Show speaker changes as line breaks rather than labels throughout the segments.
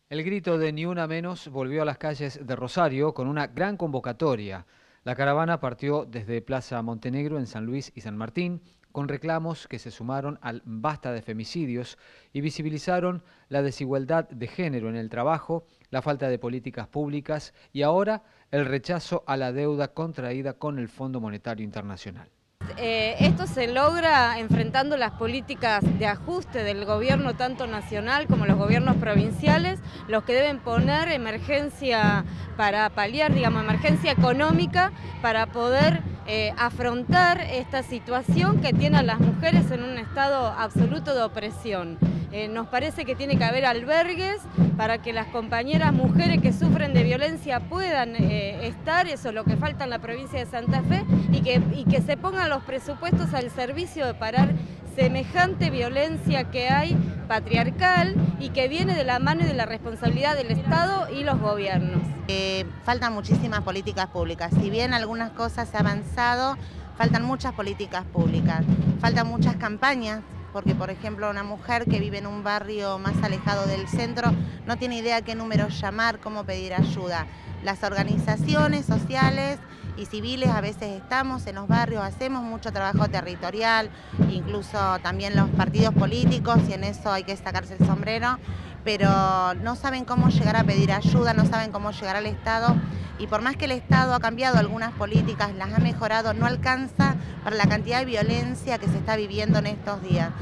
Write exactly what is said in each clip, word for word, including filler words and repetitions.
El grito de Ni Una Menos volvió a las calles de Rosario con una gran convocatoria. La caravana partió desde Plaza Montenegro en San Luis y San Martín, con reclamos que se sumaron al basta de femicidios y visibilizaron la desigualdad de género en el trabajo, la falta de políticas públicas y ahora el rechazo a la deuda contraída con el Fondo Monetario Internacional.
Eh, esto se logra enfrentando las políticas de ajuste del gobierno tanto nacional como los gobiernos provinciales, los que deben poner emergencia para paliar, digamos, emergencia económica para poder eh, afrontar esta situación que tiene a las mujeres en un estado absoluto de opresión. Eh, nos parece que tiene que haber albergues para que las compañeras mujeres que sufren de violencia puedan eh, estar, eso es lo que falta en la provincia de Santa Fe, y que, y que se pongan los presupuestos al servicio de parar semejante violencia que hay patriarcal y que viene de la mano y de la responsabilidad del Estado y los gobiernos.
Eh, faltan muchísimas políticas públicas, si bien algunas cosas se han avanzado, faltan muchas políticas públicas, faltan muchas campañas. Porque, por ejemplo, una mujer que vive en un barrio más alejado del centro no tiene idea qué número llamar, cómo pedir ayuda. Las organizaciones sociales y civiles a veces estamos en los barrios, hacemos mucho trabajo territorial, incluso también los partidos políticos, y en eso hay que sacarse el sombrero, pero no saben cómo llegar a pedir ayuda, no saben cómo llegar al Estado, y por más que el Estado ha cambiado algunas políticas, las ha mejorado, no alcanza para la cantidad de violencia que se está viviendo en estos días.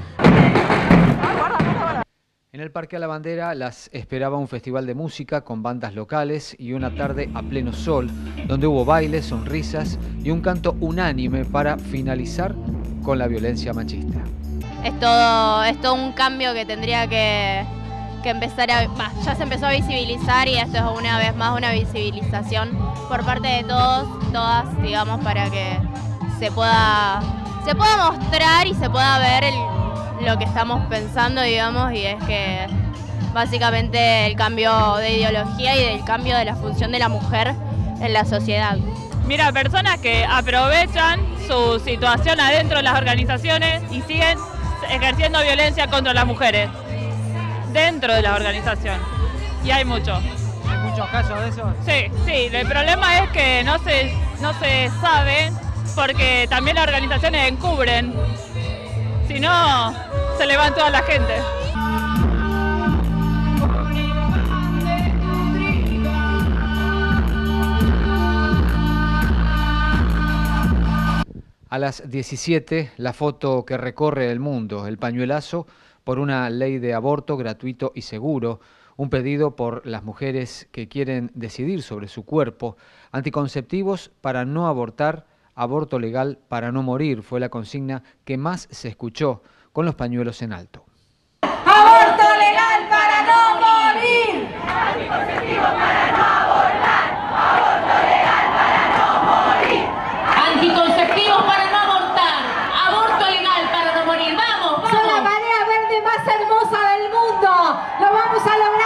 En el Parque a la Bandera las esperaba un festival de música con bandas locales y una tarde a pleno sol, donde hubo bailes, sonrisas y un canto unánime para finalizar con la violencia machista.
Es todo, es todo un cambio que tendría que, que empezar a... Bah, ya se empezó a visibilizar y esto es una vez más una visibilización por parte de todos, todas, digamos, para que se pueda, se pueda mostrar y se pueda ver el, lo que estamos pensando, digamos, y es que básicamente el cambio de ideología y el cambio de la función de la mujer en la sociedad.
Mira, personas que aprovechan su situación adentro de las organizaciones y siguen ejerciendo violencia contra las mujeres dentro de la organización. Y hay mucho.
¿Hay muchos casos de eso?
Sí, sí. El problema es que no se, no se sabe porque también las organizaciones encubren. Si no, se le van toda la gente.
A las diecisiete, la foto que recorre el mundo, el pañuelazo por una ley de aborto gratuito y seguro, un pedido por las mujeres que quieren decidir sobre su cuerpo, anticonceptivos para no abortar, aborto legal para no morir, fue la consigna que más se escuchó con los pañuelos en alto.
¡Aborto legal para no morir! ¡Anticonceptivos para no abortar! ¡Aborto legal para no morir!
¡Anticonceptivos para no abortar! ¡Aborto legal para no morir! ¡Vamos, vamos!
¡Son la marea verde más hermosa del mundo! ¡Lo vamos a lograr!